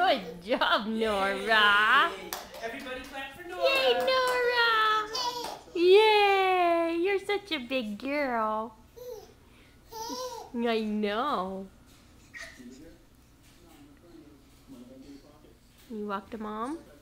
Good job, Nora. Everybody clap for Nora. Yay, Nora. Yay, you're such a big girl. I know. You walk to Mom?